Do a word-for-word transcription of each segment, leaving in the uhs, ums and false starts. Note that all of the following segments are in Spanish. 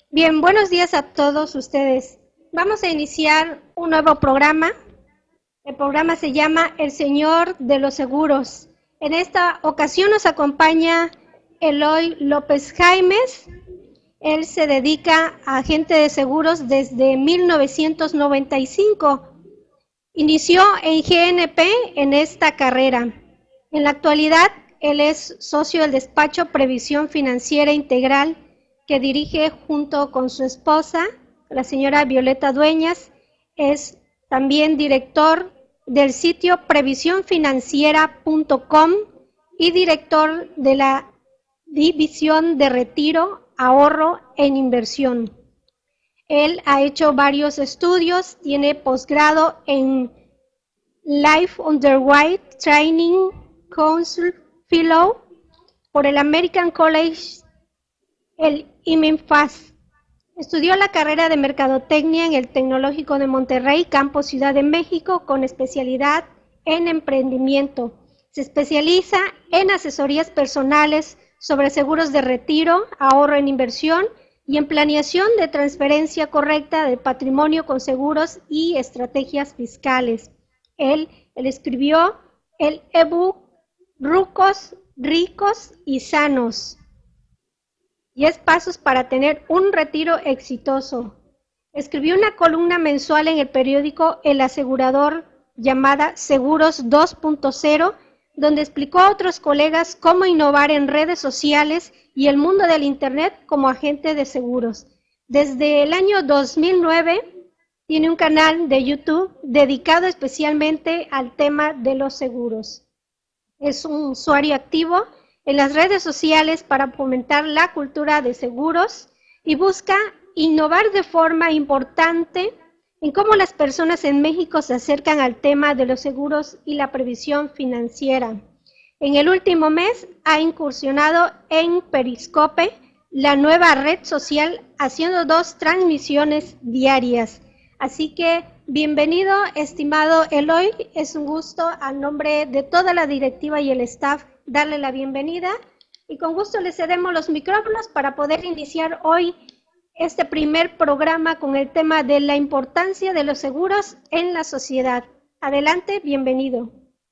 Bien, buenos días a todos ustedes. Vamos a iniciar un nuevo programa. El programa se llama El Señor de los Seguros. En esta ocasión nos acompaña Eloy López Jaimes. Él se dedica a agente de seguros desde mil novecientos noventa y cinco. Inició en G N P en esta carrera. En la actualidad, él es socio del despacho Previsión Financiera Integral, que dirige junto con su esposa, la señora Violeta Dueñas. Es también director del sitio previsión financiera punto com y director de la División de Retiro, Ahorro en Inversión. Él ha hecho varios estudios, tiene posgrado en Life Underwrite Training Council Fellow por el American College, el I M I N F A S. Estudió la carrera de Mercadotecnia en el Tecnológico de Monterrey, Campus Ciudad de México, con especialidad en emprendimiento. Se especializa en asesorías personales sobre seguros de retiro, ahorro en inversión y en planeación de transferencia correcta de patrimonio con seguros y estrategias fiscales. Él, él escribió el ebook Rucos, Ricos y Sanos. diez pasos para tener un retiro exitoso. Escribió una columna mensual en el periódico El Asegurador llamada Seguros dos punto cero, donde explicó a otros colegas cómo innovar en redes sociales y el mundo del Internet como agente de seguros. Desde el año dos mil nueve tiene un canal de YouTube dedicado especialmente al tema de los seguros. Es un usuario activo en las redes sociales para fomentar la cultura de seguros y busca innovar de forma importante en cómo las personas en México se acercan al tema de los seguros y la previsión financiera. En el último mes ha incursionado en Periscope, la nueva red social, haciendo dos transmisiones diarias. Así que bienvenido, estimado Eloy, es un gusto a nombre de toda la directiva y el staff darle la bienvenida y con gusto le cedemos los micrófonos para poder iniciar hoy este primer programa con el tema de la importancia de los seguros en la sociedad. Adelante, bienvenido.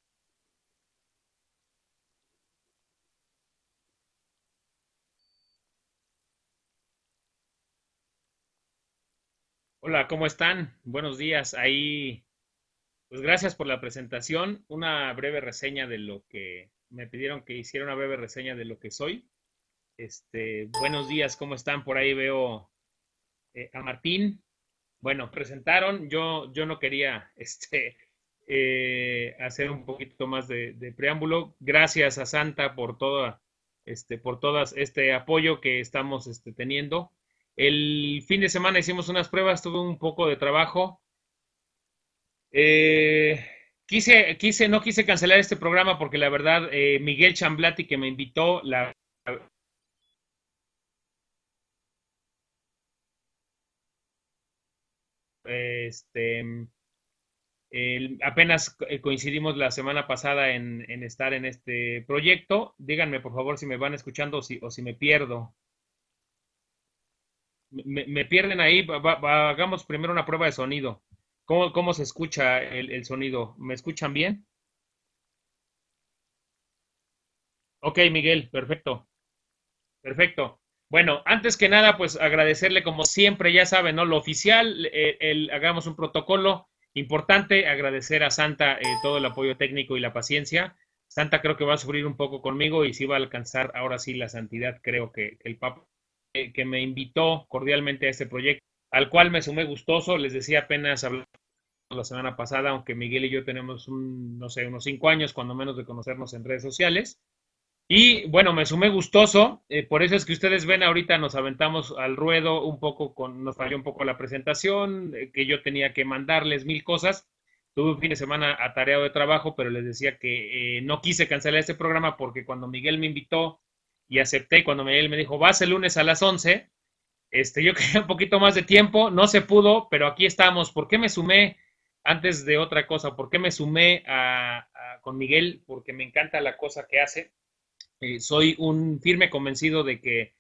Hola, ¿cómo están? Buenos días. Ahí, pues gracias por la presentación. Una breve reseña de lo que me pidieron que hiciera una breve reseña de lo que soy. Este, buenos días, ¿cómo están? Por ahí veo eh, a Martín. Bueno, presentaron. Yo, yo no quería, este, eh, hacer un poquito más de, de preámbulo. Gracias a Santa por toda, este, por todas este apoyo que estamos, este, teniendo. El fin de semana hicimos unas pruebas, tuve un poco de trabajo. Eh, quise, quise, no quise cancelar este programa porque la verdad, eh, Miguel Chamblati que me invitó, la, este, el- apenas eh, coincidimos la semana pasada en, en estar en este proyecto. Díganme por favor si me van escuchando o si, o si me pierdo. Me, me pierden ahí, va- va- hagamos primero una prueba de sonido. ¿Cómo, cómo se escucha el, el sonido? ¿Me escuchan bien? Ok, Miguel, perfecto, perfecto. Bueno, antes que nada, pues agradecerle como siempre, ya saben, ¿no? Lo oficial, eh, el, hagamos un protocolo importante, agradecer a Santa eh, todo el apoyo técnico y la paciencia. Santa creo que va a sufrir un poco conmigo y sí va a alcanzar ahora sí la santidad, creo que, que el Papa eh, que me invitó cordialmente a este proyecto, al cual me sumé gustoso, les decía apenas hablando la semana pasada, aunque Miguel y yo tenemos un, no sé, unos cinco años, cuando menos de conocernos en redes sociales. Y bueno, me sumé gustoso, eh, por eso es que ustedes ven ahorita nos aventamos al ruedo un poco, con, nos falló un poco la presentación, eh, que yo tenía que mandarles mil cosas. Tuve un fin de semana atareado de trabajo, pero les decía que eh, no quise cancelar este programa porque cuando Miguel me invitó y acepté, cuando Miguel me dijo, vas el lunes a las once, este, yo quería un poquito más de tiempo, no se pudo, pero aquí estamos. ¿Por qué me sumé antes de otra cosa? ¿Por qué me sumé a, a, con Miguel? Porque me encanta la cosa que hace. Eh, soy un firme convencido de que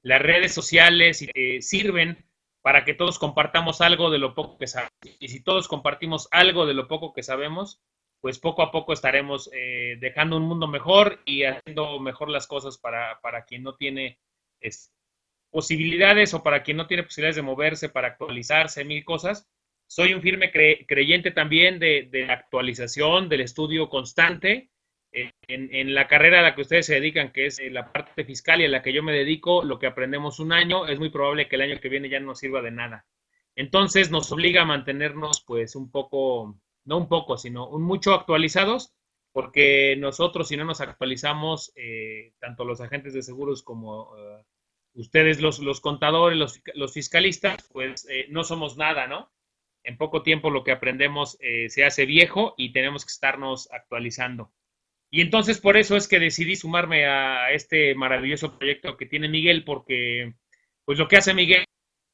las redes sociales eh, sirven para que todos compartamos algo de lo poco que sabemos. Y si todos compartimos algo de lo poco que sabemos, pues poco a poco estaremos eh, dejando un mundo mejor y haciendo mejor las cosas para, para quien no tiene es, posibilidades o para quien no tiene posibilidades de moverse, para actualizarse, mil cosas. Soy un firme cre creyente también de, de la actualización, del estudio constante. En, en la carrera a la que ustedes se dedican, que es la parte fiscal y a la que yo me dedico, lo que aprendemos un año, es muy probable que el año que viene ya no nos sirva de nada. Entonces nos obliga a mantenernos pues un poco, no un poco, sino un mucho actualizados, porque nosotros si no nos actualizamos, eh, tanto los agentes de seguros como uh, ustedes los, los contadores, los, los fiscalistas, pues eh, no somos nada, ¿no? En poco tiempo lo que aprendemos eh, se hace viejo y tenemos que estarnos actualizando. Y entonces por eso es que decidí sumarme a este maravilloso proyecto que tiene Miguel, porque pues lo que hace Miguel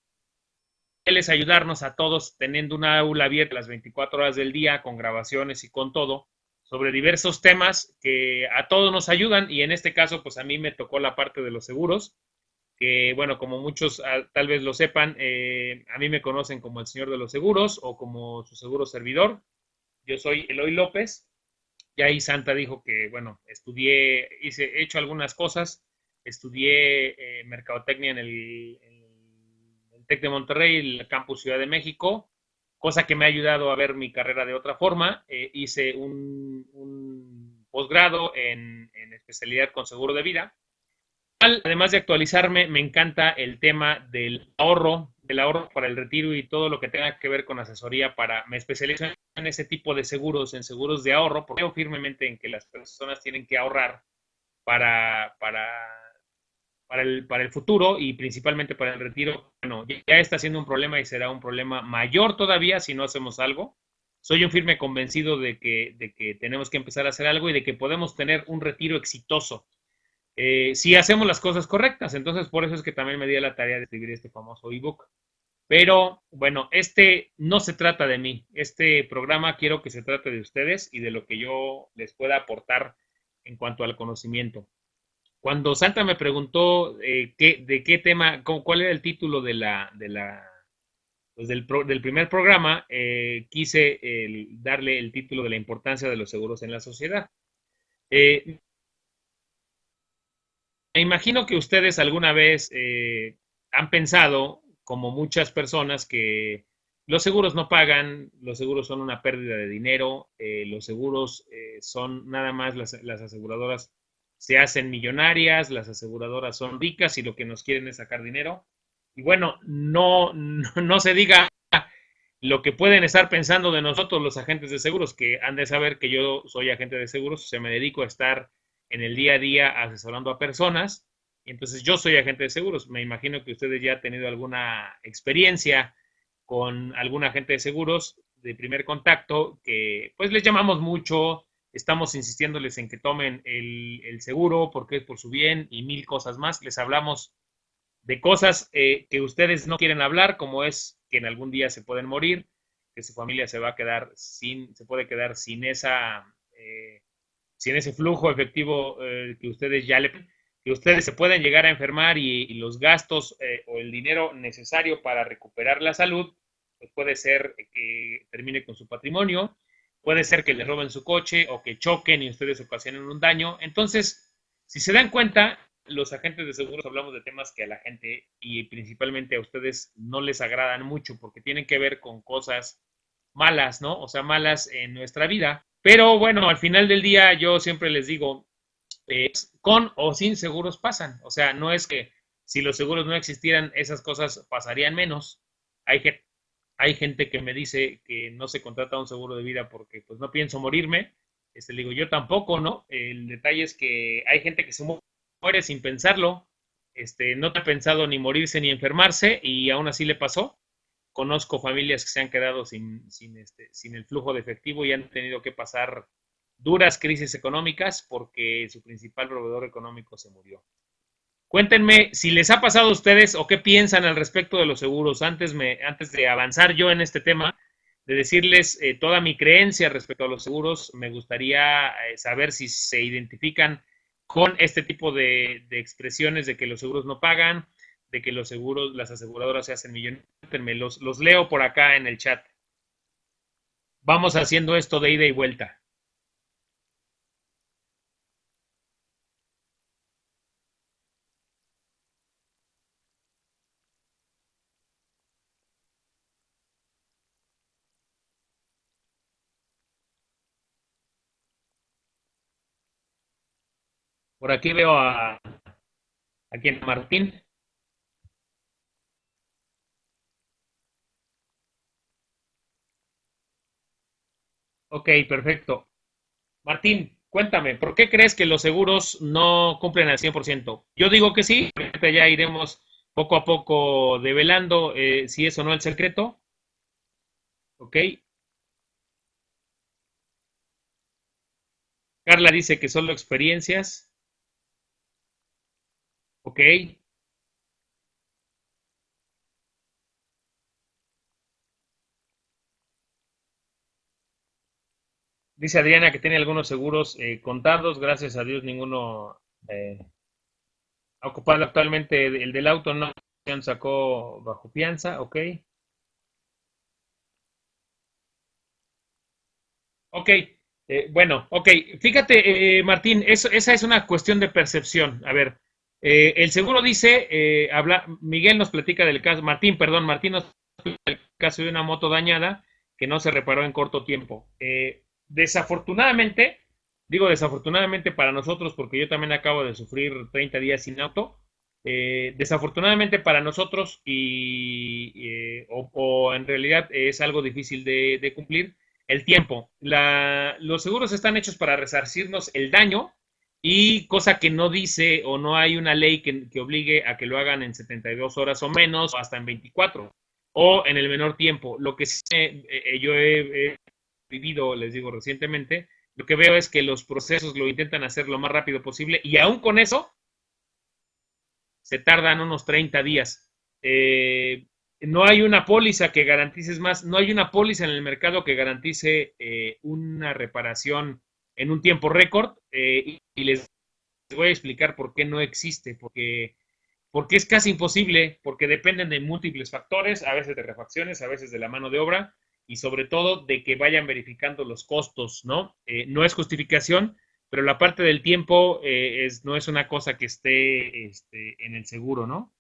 es ayudarnos a todos teniendo una aula abierta las veinticuatro horas del día, con grabaciones y con todo, sobre diversos temas que a todos nos ayudan, y en este caso pues a mí me tocó la parte de los seguros, que bueno, como muchos ah, tal vez lo sepan, eh, a mí me conocen como el señor de los seguros o como su seguro servidor. Yo soy Eloy López. Y ahí Santa dijo que, bueno, estudié, hice, he hecho algunas cosas, estudié eh, mercadotecnia en el, en el TEC de Monterrey, el campus Ciudad de México, cosa que me ha ayudado a ver mi carrera de otra forma. Eh, hice un, un posgrado en, en especialidad con seguro de vida. Además de actualizarme, me encanta el tema del ahorro, del ahorro para el retiro y todo lo que tenga que ver con asesoría para, me especializo en ese tipo de seguros, en seguros de ahorro, porque creo firmemente en que las personas tienen que ahorrar para, para, para, el, para el futuro y principalmente para el retiro. Bueno, ya está siendo un problema y será un problema mayor todavía si no hacemos algo. Soy un firme convencido de que, de que tenemos que empezar a hacer algo y de que podemos tener un retiro exitoso. Eh, si hacemos las cosas correctas. Entonces, por eso es que también me di la tarea de escribir este famoso ebook. Pero, bueno, este no se trata de mí. Este programa quiero que se trate de ustedes y de lo que yo les pueda aportar en cuanto al conocimiento. Cuando Santa me preguntó eh, qué, de qué tema, cuál era el título de la, de la, pues del, pro, del primer programa, eh, quise eh, darle el título de la importancia de los seguros en la sociedad. Eh, Me imagino que ustedes alguna vez eh, han pensado, como muchas personas, que los seguros no pagan, los seguros son una pérdida de dinero, eh, los seguros eh, son nada más, las, las aseguradoras se hacen millonarias, las aseguradoras son ricas y lo que nos quieren es sacar dinero. Y bueno, no, no, no se diga lo que pueden estar pensando de nosotros los agentes de seguros, que han de saber que yo soy agente de seguros, o sea, me dedico a estar en el día a día asesorando a personas, y entonces yo soy agente de seguros. Me imagino que ustedes ya han tenido alguna experiencia con algún agente de seguros de primer contacto, que pues les llamamos mucho, estamos insistiéndoles en que tomen el, el seguro porque es por su bien y mil cosas más. Les hablamos de cosas eh, que ustedes no quieren hablar, como es que en algún día se pueden morir, que su familia se va a quedar sin, se puede quedar sin esa... Eh, sin ese flujo efectivo eh, que ustedes ya le, que ustedes se pueden llegar a enfermar y, y los gastos eh, o el dinero necesario para recuperar la salud, pues puede ser que termine con su patrimonio, puede ser que les roben su coche o que choquen y ustedes ocasionen un daño. Entonces, si se dan cuenta, los agentes de seguros hablamos de temas que a la gente y principalmente a ustedes no les agradan mucho porque tienen que ver con cosas malas, ¿no? O sea, malas en nuestra vida. Pero bueno, al final del día yo siempre les digo, eh, con o sin seguros pasan. O sea, no es que si los seguros no existieran, esas cosas pasarían menos. Hay, hay gente que me dice que no se contrata un seguro de vida porque pues no pienso morirme. Este, le digo, yo tampoco, ¿no? El detalle es que hay gente que se muere sin pensarlo. Este, no te ha pensado ni morirse ni enfermarse y aún así le pasó. Conozco familias que se han quedado sin, sin, este, sin el flujo de efectivo y han tenido que pasar duras crisis económicas porque su principal proveedor económico se murió. Cuéntenme si les ha pasado a ustedes o qué piensan al respecto de los seguros. Antes, me, antes de avanzar yo en este tema, de decirles eh, toda mi creencia respecto a los seguros, me gustaría eh, saber si se identifican con este tipo de, de expresiones de que los seguros no pagan, de que los seguros, las aseguradoras se hacen millonarias. Los, los leo por acá en el chat. Vamos haciendo esto de ida y vuelta. Por aquí veo a, a quien, Martín. Ok, perfecto. Martín, cuéntame, ¿por qué crees que los seguros no cumplen al cien por ciento? Yo digo que sí, ya iremos poco a poco develando eh, si es o no el secreto. Ok. Carla dice que solo experiencias. Ok. Dice Adriana que tiene algunos seguros eh, contados, gracias a Dios ninguno eh, ha ocupado actualmente. El del auto no sacó bajo fianza, ok. Ok, eh, bueno, ok. Fíjate, eh, Martín, eso, esa es una cuestión de percepción. A ver, eh, el seguro dice, eh, habla, Miguel nos platica del caso, Martín, perdón, Martín nos platica del caso de una moto dañada que no se reparó en corto tiempo. Eh, desafortunadamente, digo desafortunadamente para nosotros, porque yo también acabo de sufrir treinta días sin auto, eh, desafortunadamente para nosotros y eh, o, o, en realidad es algo difícil de, de cumplir el tiempo. La, los seguros están hechos para resarcirnos el daño y cosa que no dice o no hay una ley que, que obligue a que lo hagan en setenta y dos horas o menos o hasta en veinticuatro o en el menor tiempo. Lo que sí, eh, yo he, he vivido, les digo recientemente, lo que veo es que los procesos lo intentan hacer lo más rápido posible y aún con eso se tardan unos treinta días. Eh, no hay una póliza que garantice, es más, no hay una póliza en el mercado que garantice eh, una reparación en un tiempo récord eh, y, y les voy a explicar por qué no existe, porque, porque es casi imposible, porque dependen de múltiples factores, a veces de refacciones, a veces de la mano de obra y sobre todo de que vayan verificando los costos, ¿no? Eh, no es justificación, pero la parte del tiempo eh, es, no es una cosa que esté este, en el seguro, ¿no?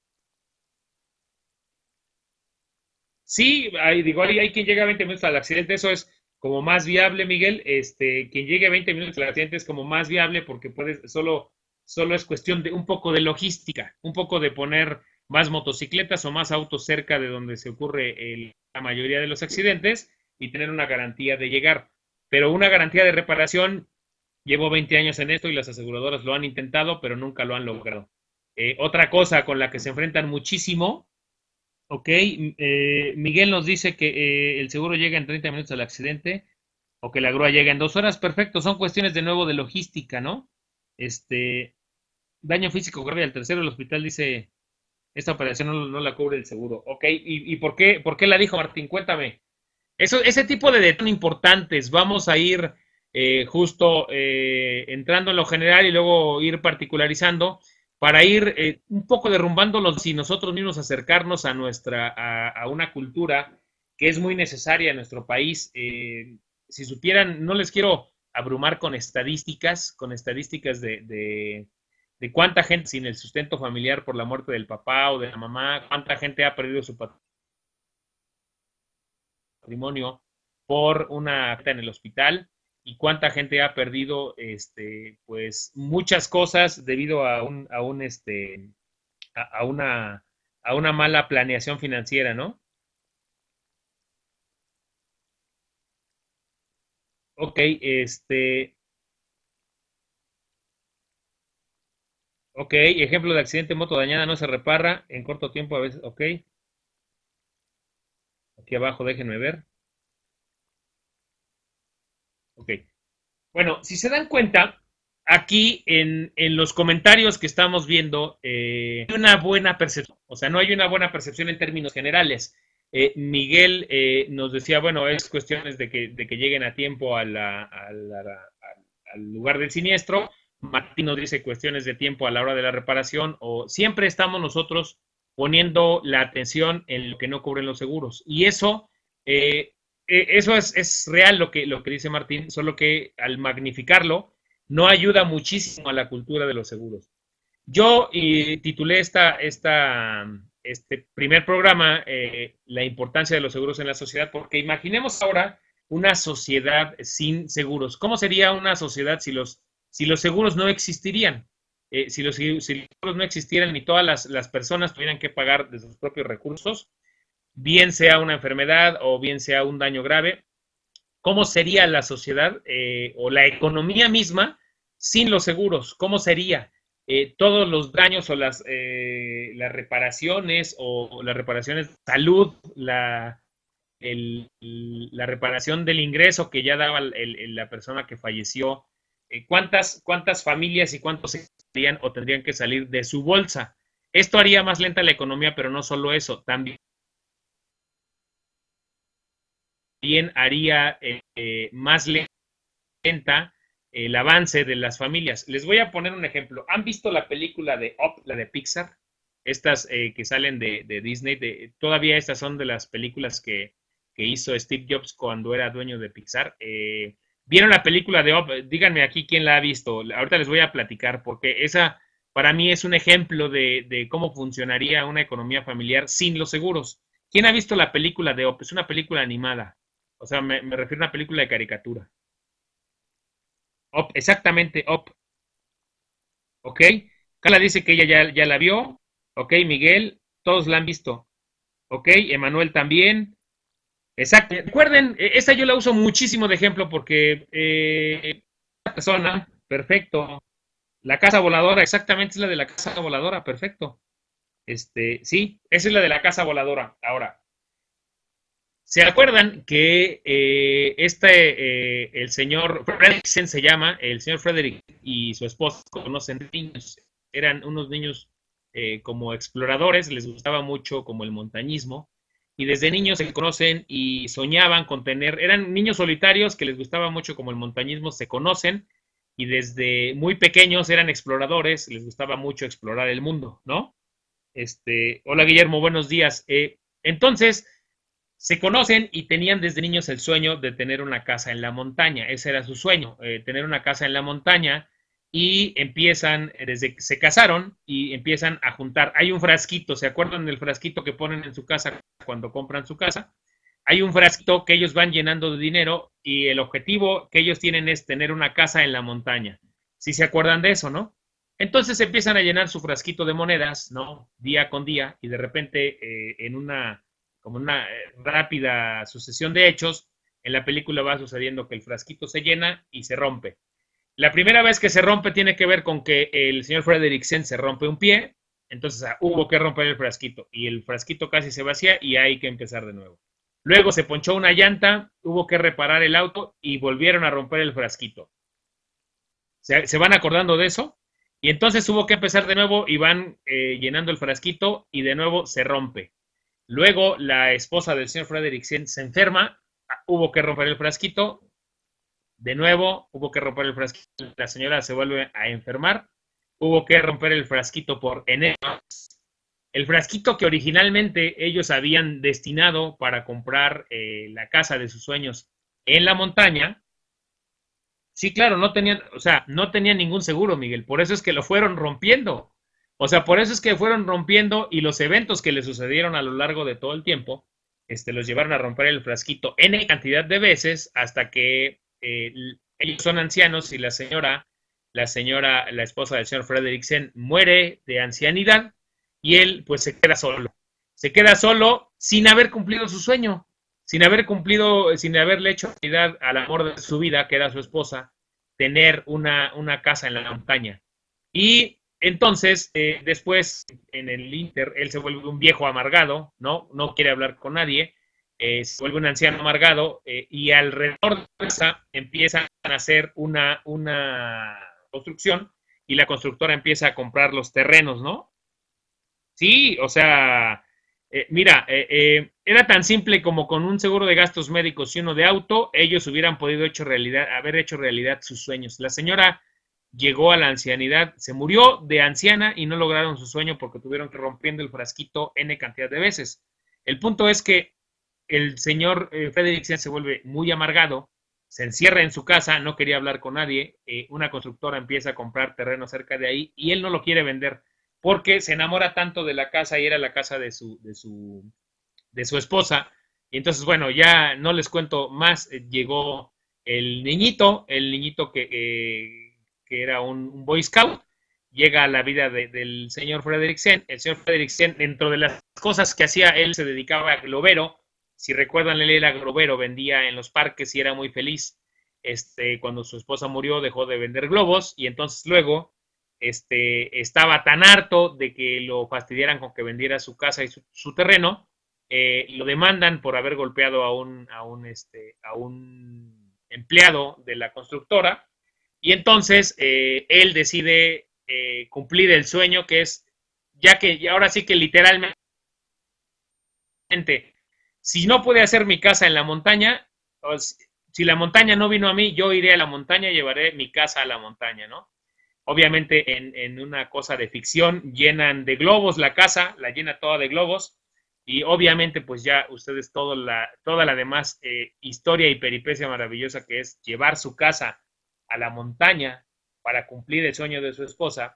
Sí, hay, digo, hay, hay quien llega a veinte minutos al accidente, eso es como más viable, Miguel. Este, quien llegue a veinte minutos al accidente es como más viable porque puedes, solo, solo es cuestión de un poco de logística, un poco de poner más motocicletas o más autos cerca de donde se ocurre el, la mayoría de los accidentes y tener una garantía de llegar. Pero una garantía de reparación, llevo veinte años en esto y las aseguradoras lo han intentado, pero nunca lo han logrado. Eh, otra cosa con la que se enfrentan muchísimo. Ok, eh, Miguel nos dice que eh, el seguro llega en treinta minutos al accidente o que la grúa llega en dos horas. Perfecto, son cuestiones de nuevo de logística, ¿no? Este, daño físico grave al tercero, el hospital dice, esta operación no, no la cubre el seguro. Ok, ¿y, y por qué, por qué la dijo Martín? Cuéntame. Eso, ese tipo de detalles importantes, vamos a ir eh, justo eh, entrando en lo general y luego ir particularizando para ir eh, un poco derrumbándolos y nosotros mismos acercarnos a nuestra, a, a, una cultura que es muy necesaria en nuestro país. Eh, si supieran, no les quiero abrumar con estadísticas, con estadísticas de, de, de cuánta gente sin el sustento familiar por la muerte del papá o de la mamá, cuánta gente ha perdido su patrimonio por una acta en el hospital y cuánta gente ha perdido este pues muchas cosas debido a un a un este a, a una a una mala planeación financiera, ¿no? Ok, este ok, ejemplo de accidente moto dañada no se repara en corto tiempo a veces, ok. Aquí abajo déjenme ver. Ok. Bueno, si se dan cuenta, aquí en, en los comentarios que estamos viendo, eh, hay una buena percepción, o sea, no hay una buena percepción en términos generales. Eh, Miguel eh, nos decía, bueno, es cuestiones de que, de que lleguen a tiempo a la, a la, a, al lugar del siniestro. Martín nos dice cuestiones de tiempo a la hora de la reparación, o siempre estamos nosotros poniendo la atención en lo que no cubren los seguros. Y eso, eh, eh, eso es, es real lo que, lo que dice Martín, solo que al magnificarlo no ayuda muchísimo a la cultura de los seguros. Yo eh, titulé esta, esta, este primer programa eh, La importancia de los seguros en la sociedad, porque imaginemos ahora una sociedad sin seguros. ¿Cómo sería una sociedad si los, si los seguros no existirían? Eh, si, los, si los seguros no existieran y todas las, las personas tuvieran que pagar de sus propios recursos, bien sea una enfermedad o bien sea un daño grave, ¿cómo sería la sociedad eh, o la economía misma sin los seguros? ¿Cómo sería? Eh, todos los daños o las, eh, las reparaciones o las reparaciones de salud, la, el, la reparación del ingreso que ya daba el, el, la persona que falleció, eh, ¿cuántas, cuántas familias y cuántos serían o tendrían que salir de su bolsa? Esto haría más lenta la economía, pero no solo eso, también haría eh, eh, más lenta el avance de las familias. Les voy a poner un ejemplo. ¿Han visto la película de Up, la de Pixar? Estas eh, que salen de, de Disney. De, todavía estas son de las películas que, que hizo Steve Jobs cuando era dueño de Pixar. Eh, ¿Vieron la película de Up? Díganme aquí quién la ha visto. Ahorita les voy a platicar porque esa para mí es un ejemplo de, de cómo funcionaría una economía familiar sin los seguros. ¿Quién ha visto la película de Up? Es una película animada. O sea, me, me refiero a una película de caricatura. Up, exactamente, Up. Ok. Carla dice que ella ya, ya la vio. Ok, Miguel, todos la han visto. Ok, Emanuel también. Exacto. Recuerden, esta yo la uso muchísimo de ejemplo porque eh, una persona, perfecto. La casa voladora, exactamente es la de la casa voladora, perfecto. Este, sí, esa es la de la casa voladora. Ahora, ¿se acuerdan que eh, este, eh, el señor Fredricksen se llama, el señor Frederick y su esposa conocen niños, eran unos niños eh, como exploradores, les gustaba mucho como el montañismo, y desde niños se conocen y soñaban con tener, eran niños solitarios que les gustaba mucho como el montañismo, se conocen, y desde muy pequeños eran exploradores, les gustaba mucho explorar el mundo, ¿no? Este, hola Guillermo, buenos días. Eh, entonces, se conocen y tenían desde niños el sueño de tener una casa en la montaña. Ese era su sueño, eh, tener una casa en la montaña. Y empiezan, desde que se casaron, y empiezan a juntar. Hay un frasquito, ¿se acuerdan del frasquito que ponen en su casa cuando compran su casa? Hay un frasquito que ellos van llenando de dinero y el objetivo que ellos tienen es tener una casa en la montaña. ¿Sí se acuerdan de eso, no? Entonces empiezan a llenar su frasquito de monedas, ¿no? Día con día, y de repente eh, en una como una rápida sucesión de hechos, en la película va sucediendo que el frasquito se llena y se rompe. La primera vez que se rompe tiene que ver con que el señor Fredricksen se rompe un pie, entonces ah, hubo que romper el frasquito, y el frasquito casi se vacía y hay que empezar de nuevo. Luego se ponchó una llanta, hubo que reparar el auto y volvieron a romper el frasquito. ¿Se, se van acordando de eso? Y entonces hubo que empezar de nuevo y van eh, llenando el frasquito y de nuevo se rompe. Luego la esposa del señor Fredricksen se enferma, hubo que romper el frasquito, de nuevo hubo que romper el frasquito, la señora se vuelve a enfermar, hubo que romper el frasquito por enero. El frasquito que originalmente ellos habían destinado para comprar eh, la casa de sus sueños en la montaña, sí, claro, no tenían, o sea, no tenían ningún seguro, Miguel, por eso es que lo fueron rompiendo. O sea, por eso es que fueron rompiendo y los eventos que le sucedieron a lo largo de todo el tiempo, este, los llevaron a romper el frasquito N cantidad de veces hasta que eh, ellos son ancianos y la señora, la señora, la esposa del señor Fredricksen muere de ancianidad y él pues se queda solo. Se queda solo sin haber cumplido su sueño, sin haber cumplido, sin haberle hecho realidad al amor de su vida, que era su esposa, tener una, una casa en la montaña. Y entonces, eh, después, en el Inter, él se vuelve un viejo amargado, ¿no? No quiere hablar con nadie, eh, se vuelve un anciano amargado, eh, y alrededor de esa empiezan a hacer una, una construcción, y la constructora empieza a comprar los terrenos, ¿no? Sí, o sea, eh, mira, eh, eh, era tan simple como con un seguro de gastos médicos y uno de auto, ellos hubieran podido hecho realidad, haber hecho realidad sus sueños. La señora llegó a la ancianidad, se murió de anciana y no lograron su sueño porque tuvieron que rompiendo el frasquito N cantidad de veces. El punto es que el señor eh, Frederiksen se vuelve muy amargado, se encierra en su casa, no quería hablar con nadie, eh, una constructora empieza a comprar terreno cerca de ahí y él no lo quiere vender porque se enamora tanto de la casa y era la casa de su, de su, de su esposa. Y entonces, bueno, ya no les cuento más, eh, llegó el niñito, el niñito que, eh, que era un, un Boy Scout, llega a la vida de, del señor Frederiksen. El señor Frederiksen, dentro de las cosas que hacía, él se dedicaba a globero. Si recuerdan, él era globero, vendía en los parques y era muy feliz. Este, cuando su esposa murió, dejó de vender globos y entonces luego este, estaba tan harto de que lo fastidiaran con que vendiera su casa y su, su terreno, eh, lo demandan por haber golpeado a un, a un, este, a un empleado de la constructora y entonces eh, él decide eh, cumplir el sueño que es, ya que ahora sí que literalmente, si no pude hacer mi casa en la montaña, pues, si la montaña no vino a mí, yo iré a la montaña y llevaré mi casa a la montaña, ¿no? Obviamente en, en una cosa de ficción llenan de globos la casa, la llena toda de globos y obviamente pues ya ustedes todo la, toda la demás eh, historia y peripecia maravillosa que es llevar su casa a la montaña para cumplir el sueño de su esposa,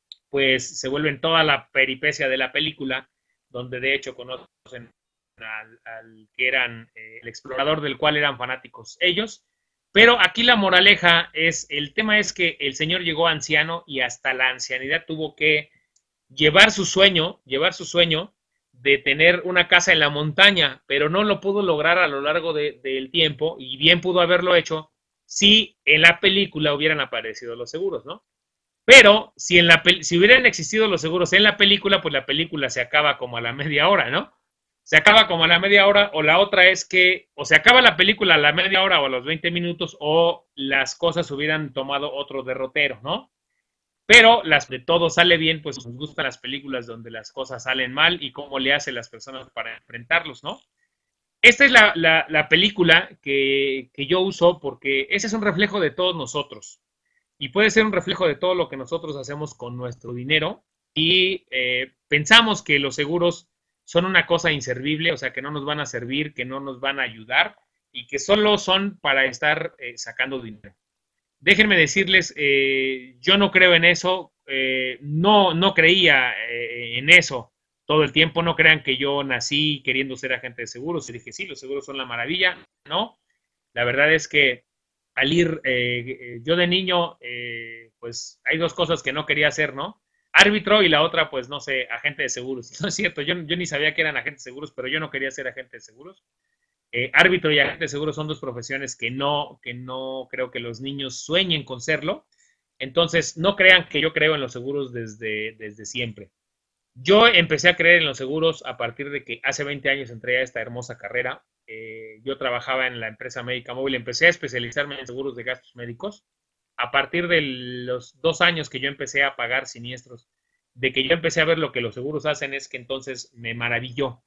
pues se vuelven toda la peripecia de la película, donde de hecho conocen al, al que eran eh, el explorador del cual eran fanáticos ellos. Pero aquí la moraleja es, el tema es que el señor llegó anciano y hasta la ancianidad tuvo que llevar su sueño, llevar su sueño de tener una casa en la montaña, pero no lo pudo lograr a lo largo de, del tiempo y bien pudo haberlo hecho si en la película hubieran aparecido los seguros, ¿no? Pero si, en la, si hubieran existido los seguros en la película, pues la película se acaba como a la media hora, ¿no? Se acaba como a la media hora, o la otra es que o se acaba la película a la media hora o a los veinte minutos, o las cosas hubieran tomado otro derrotero, ¿no? Pero las de todo sale bien, pues nos gustan las películas donde las cosas salen mal y cómo le hacen las personas para enfrentarlos, ¿no? Esta es la, la, la película que, que yo uso porque ese es un reflejo de todos nosotros y puede ser un reflejo de todo lo que nosotros hacemos con nuestro dinero y eh, pensamos que los seguros son una cosa inservible, o sea, que no nos van a servir, que no nos van a ayudar y que solo son para estar eh, sacando dinero. Déjenme decirles, eh, yo no creo en eso, eh, no, no creía eh, en eso todo el tiempo, no crean que yo nací queriendo ser agente de seguros y dije, sí, los seguros son la maravilla, ¿no? La verdad es que al ir, eh, yo de niño, eh, pues hay dos cosas que no quería hacer, ¿no? Árbitro y la otra, pues no sé, agente de seguros. No es cierto, yo, yo ni sabía que eran agentes de seguros, pero yo no quería ser agente de seguros. Eh, árbitro y agente de seguros son dos profesiones que no, que no creo que los niños sueñen con serlo. Entonces, no crean que yo creo en los seguros desde, desde siempre. Yo empecé a creer en los seguros a partir de que hace veinte años entré a esta hermosa carrera. Eh, yo trabajaba en la empresa Médica Móvil, empecé a especializarme en seguros de gastos médicos. A partir de los dos años que yo empecé a pagar siniestros, de que yo empecé a ver lo que los seguros hacen, es que entonces me maravilló.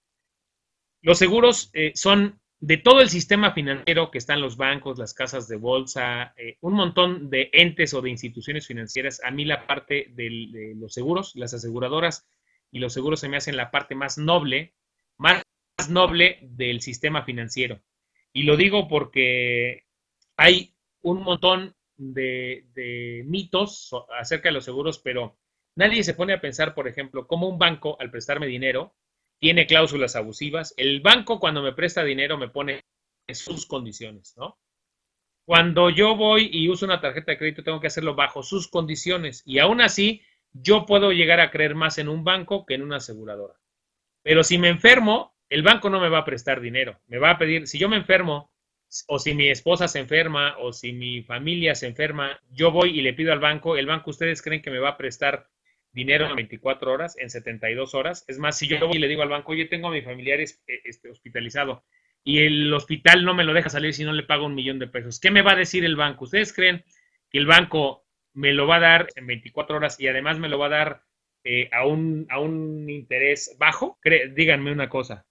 Los seguros eh, son de todo el sistema financiero que están los bancos, las casas de bolsa, eh, un montón de entes o de instituciones financieras. A mí la parte del, de los seguros, las aseguradoras y los seguros se me hacen la parte más noble, más noble del sistema financiero. Y lo digo porque hay un montón de, de mitos acerca de los seguros, pero nadie se pone a pensar, por ejemplo, cómo un banco, al prestarme dinero, tiene cláusulas abusivas. El banco, cuando me presta dinero, me pone sus condiciones, ¿no? Cuando yo voy y uso una tarjeta de crédito, tengo que hacerlo bajo sus condiciones. Y aún así, yo puedo llegar a creer más en un banco que en una aseguradora. Pero si me enfermo, el banco no me va a prestar dinero. Me va a pedir, si yo me enfermo, o si mi esposa se enferma, o si mi familia se enferma, yo voy y le pido al banco, el banco, ¿ustedes creen que me va a prestar dinero en veinticuatro horas, en setenta y dos horas? Es más, si yo voy y le digo al banco, oye, tengo a mi familiar este, hospitalizado, y el hospital no me lo deja salir si no le pago un millón de pesos, ¿qué me va a decir el banco? ¿Ustedes creen que el banco me lo va a dar en veinticuatro horas y además me lo va a dar eh, a, un, a un interés bajo? Cre díganme una cosa.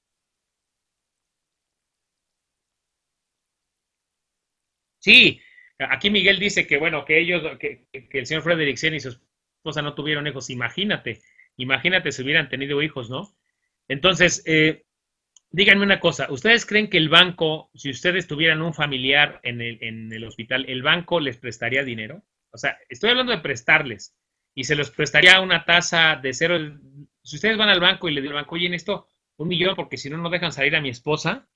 Sí, Aquí Miguel dice que, bueno, que ellos, que, que el señor Frederiksen y su esposa no tuvieron hijos. Imagínate, imagínate si hubieran tenido hijos, ¿no? Entonces, eh, díganme una cosa, ¿ustedes creen que el banco, si ustedes tuvieran un familiar en el, en el hospital, el banco les prestaría dinero? O sea, estoy hablando de prestarles y se los prestaría a una tasa de cero. Si ustedes van al banco y le dicen al banco, oye, en esto un millón porque si no, no dejan salir a mi esposa.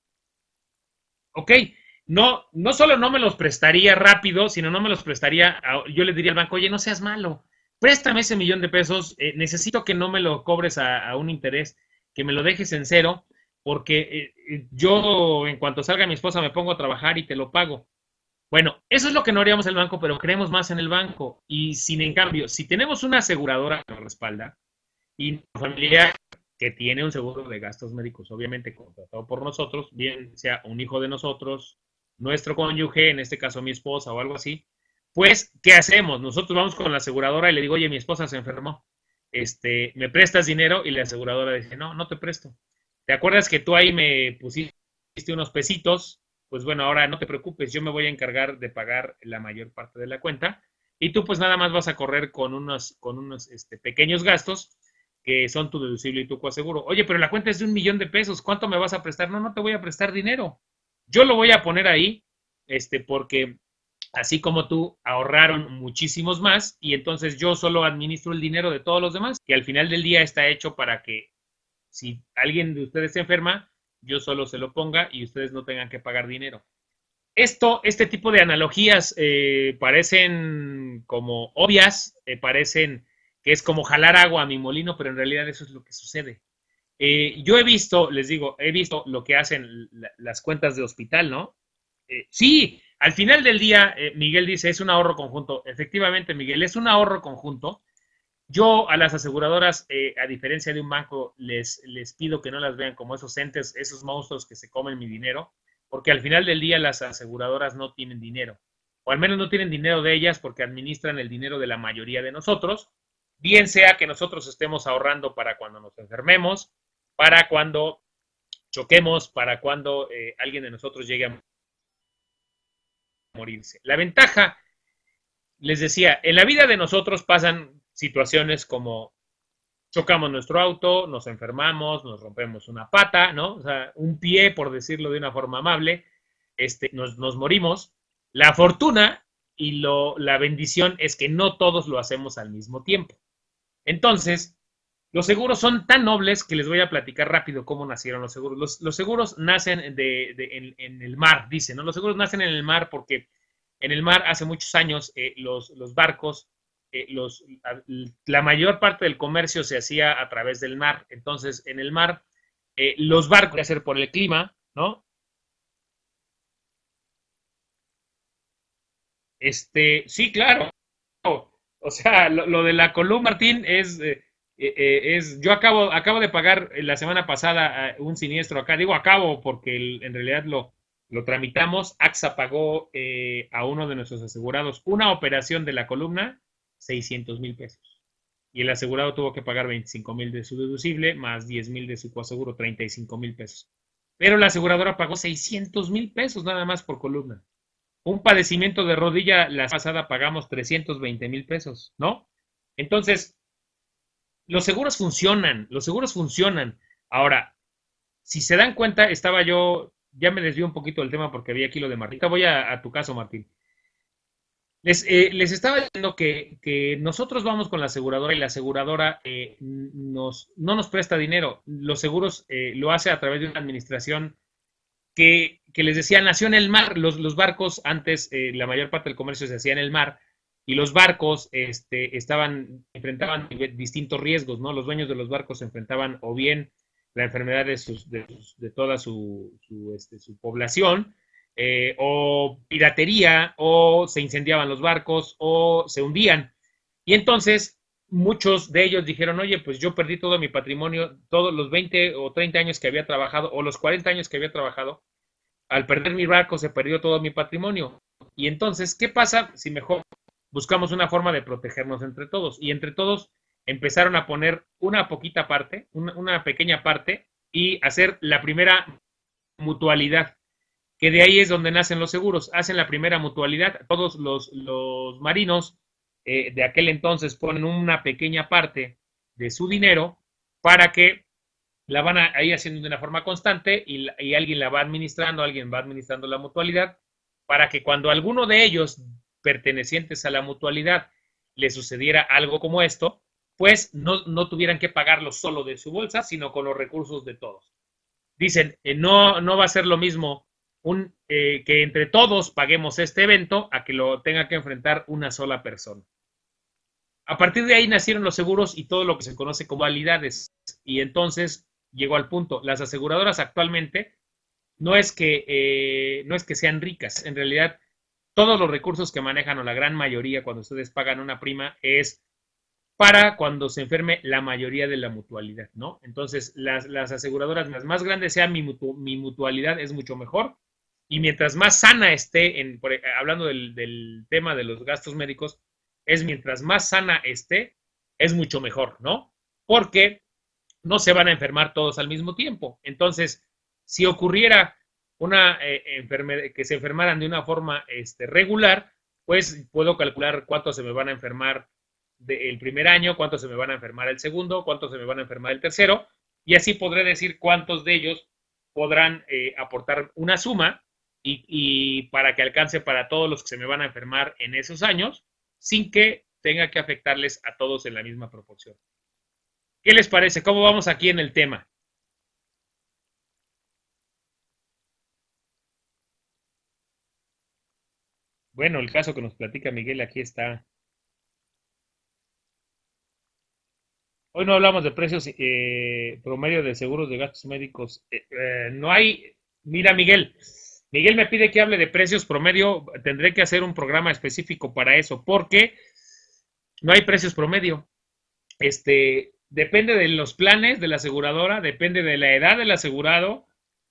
Ok, no, no solo no me los prestaría rápido, sino no me los prestaría, a, yo le diría al banco, oye, no seas malo, préstame ese millón de pesos, eh, necesito que no me lo cobres a, a, un interés, que me lo dejes en cero, porque eh, yo en cuanto salga mi esposa me pongo a trabajar y te lo pago. Bueno, eso es lo que no haríamos el banco, pero creemos más en el banco. Y sin en cambio, si tenemos una aseguradora que nos respalda y una familia que tiene un seguro de gastos médicos, obviamente contratado por nosotros, bien sea un hijo de nosotros, nuestro cónyuge, en este caso mi esposa o algo así, pues, ¿qué hacemos? Nosotros vamos con la aseguradora y le digo, oye, mi esposa se enfermó, este, ¿me prestas dinero? Y la aseguradora dice, no, no te presto. ¿Te acuerdas que tú ahí me pusiste unos pesitos? Pues bueno, ahora no te preocupes, yo me voy a encargar de pagar la mayor parte de la cuenta y tú pues nada más vas a correr con unos, con unos este, pequeños gastos que son tu deducible y tu coaseguro. Oye, pero la cuenta es de un millón de pesos, ¿cuánto me vas a prestar? No, no te voy a prestar dinero. Yo lo voy a poner ahí, este, porque así como tú ahorraron muchísimos más y entonces yo solo administro el dinero de todos los demás, que al final del día está hecho para que si alguien de ustedes se enferma, yo solo se lo ponga y ustedes no tengan que pagar dinero. Esto, este tipo de analogías eh, parecen como obvias, eh, parecen que es como jalar agua a mi molino, pero en realidad eso es lo que sucede. Eh, yo he visto, les digo, he visto lo que hacen la, las cuentas de hospital, ¿no? Eh, sí, al final del día, eh, Miguel dice, es un ahorro conjunto. Efectivamente, Miguel, es un ahorro conjunto. Yo a las aseguradoras, eh, a diferencia de un banco, les, les pido que no las vean como esos entes, esos monstruos que se comen mi dinero, porque al final del día las aseguradoras no tienen dinero, o al menos no tienen dinero de ellas porque administran el dinero de la mayoría de nosotros, bien sea que nosotros estemos ahorrando para cuando nos enfermemos, para cuando choquemos, para cuando eh, alguien de nosotros llegue a morirse. La ventaja, les decía, en la vida de nosotros pasan situaciones como chocamos nuestro auto, nos enfermamos, nos rompemos una pata, ¿no? O sea, un pie, por decirlo de una forma amable, este, nos, nos morimos. La fortuna y lo, la bendición es que no todos lo hacemos al mismo tiempo. Entonces, los seguros son tan nobles que les voy a platicar rápido cómo nacieron los seguros. Los, los seguros nacen de, de, en, en el mar, dicen, ¿no? Los seguros nacen en el mar porque en el mar hace muchos años eh, los, los barcos Eh, los, la mayor parte del comercio se hacía a través del mar. Entonces, en el mar, eh, los barcos, hacer por el clima, ¿no? Este, sí, claro. O sea, lo, lo de la Column Martín es, eh, eh, es, yo acabo, acabo de pagar la semana pasada un siniestro acá. Digo acabo porque el, en realidad lo, lo tramitamos. AXA pagó eh, a uno de nuestros asegurados una operación de la columna, seiscientos mil pesos. Y el asegurado tuvo que pagar veinticinco mil de su deducible, más diez mil de su coaseguro, treinta y cinco mil pesos. Pero la aseguradora pagó seiscientos mil pesos nada más por columna. Un padecimiento de rodilla, la pasada pagamos trescientos veinte mil pesos, ¿no? Entonces, los seguros funcionan, los seguros funcionan. Ahora, si se dan cuenta, estaba yo, ya me desvío un poquito del tema porque vi aquí lo de Martín. Voy a, a tu caso, Martín. Les, eh, les estaba diciendo que, que, nosotros vamos con la aseguradora y la aseguradora eh, nos, no nos presta dinero. Los seguros eh, lo hace a través de una administración que, que les decía, nació en el mar. Los, los barcos antes, eh, la mayor parte del comercio se hacía en el mar y los barcos este, estaban, enfrentaban distintos riesgos, ¿no? Los dueños de los barcos se enfrentaban o bien la enfermedad de, sus, de, de toda su, su, este, su población, Eh, o piratería, o se incendiaban los barcos, o se hundían. Y entonces muchos de ellos dijeron, oye, pues yo perdí todo mi patrimonio, todos los veinte o treinta años que había trabajado, o los cuarenta años que había trabajado, al perder mi barco se perdió todo mi patrimonio. Y entonces, ¿qué pasa si mejor buscamos una forma de protegernos entre todos? Y entre todos empezaron a poner una poquita parte, una, una pequeña parte, y hacer la primera mutualidad, que de ahí es donde nacen los seguros. Hacen la primera mutualidad, todos los, los marinos eh, de aquel entonces ponen una pequeña parte de su dinero para que la van a, ahí haciendo de una forma constante y, y alguien la va administrando, alguien va administrando la mutualidad, para que cuando alguno de ellos pertenecientes a la mutualidad le sucediera algo como esto, pues no, no tuvieran que pagarlo solo de su bolsa, sino con los recursos de todos. Dicen, eh, no, no va a ser lo mismo un, eh, que entre todos paguemos este evento a que lo tenga que enfrentar una sola persona. A partir de ahí nacieron los seguros y todo lo que se conoce como validades. Y entonces llegó al punto. Las aseguradoras actualmente no es que, eh, no es que sean ricas. En realidad, todos los recursos que manejan, o la gran mayoría, cuando ustedes pagan una prima, es para cuando se enferme la mayoría de la mutualidad, ¿no? Entonces, las, las aseguradoras, las más grandes sea mi, mutu, mi mutualidad, es mucho mejor. Y mientras más sana esté, en, por, hablando del, del tema de los gastos médicos, es mientras más sana esté, es mucho mejor, ¿no? Porque no se van a enfermar todos al mismo tiempo. Entonces, si ocurriera una eh, enfermedad, que se enfermaran de una forma este, regular, pues puedo calcular cuántos se me van a enfermar de, el primer año, cuántos se me van a enfermar el segundo, cuántos se me van a enfermar el tercero, y así podré decir cuántos de ellos podrán eh, aportar una suma y, y para que alcance para todos los que se me van a enfermar en esos años, sin que tenga que afectarles a todos en la misma proporción. ¿Qué les parece? ¿Cómo vamos aquí en el tema? Bueno, el caso que nos platica Miguel aquí está. Hoy no hablamos de precios eh, promedio de seguros de gastos médicos. Eh, eh, no hay. Mira, Miguel. Miguel me pide que hable de precios promedio. Tendré que hacer un programa específico para eso, porque no hay precios promedio. Este, depende de los planes de la aseguradora, depende de la edad del asegurado,